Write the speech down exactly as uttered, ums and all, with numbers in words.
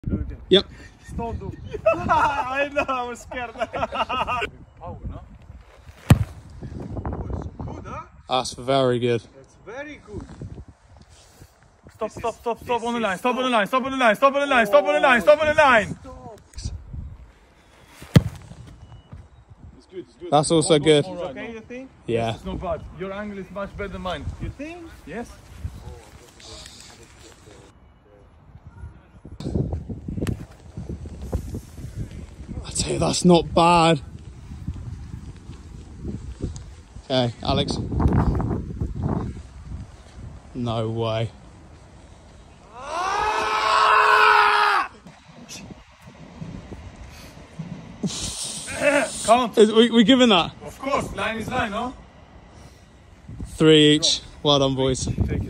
Yep. Don't do. I know, I was scared. Power, no? Oh, it's good, huh? That's very good. That's very good. Stop, This stop, is- stop, stop this on the is line, stop on the stop. line, stop on the line, stop on the line, stop on the line, stop on the line. Stop. It's good, it's good. That's also One goes good. more It's right okay, now. you think? Yeah. It's not bad. Your angle is much better than mine. You think? Yes? I tell you, that's not bad. Okay, Alex. No way. Count. Is, we, we giving that? Of course, line is line, no? Three each. Well done, boys. Take